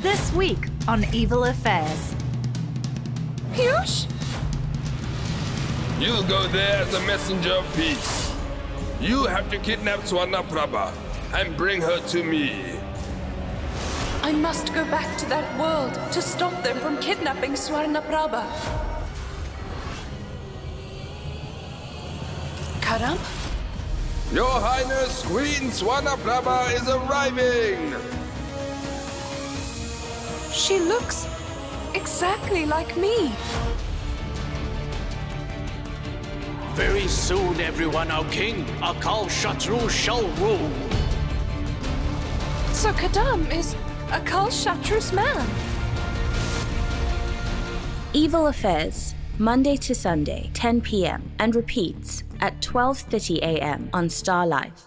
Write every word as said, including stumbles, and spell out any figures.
This week on Evil Affairs. Piyush? You'll go there as a messenger of peace. You have to kidnap Swarnaprabhu and bring her to me. I must go back to that world to stop them from kidnapping Swarnaprabhu. Karam? Your Highness, Queen Swarnaprabhu is arriving! She looks exactly like me. Very soon, everyone, our king, Akal Shatru, shall rule. So Kadam is Akal Shatru's man. Evil Affairs, Monday to Sunday, ten p m and repeats at twelve thirty a m on StarLife.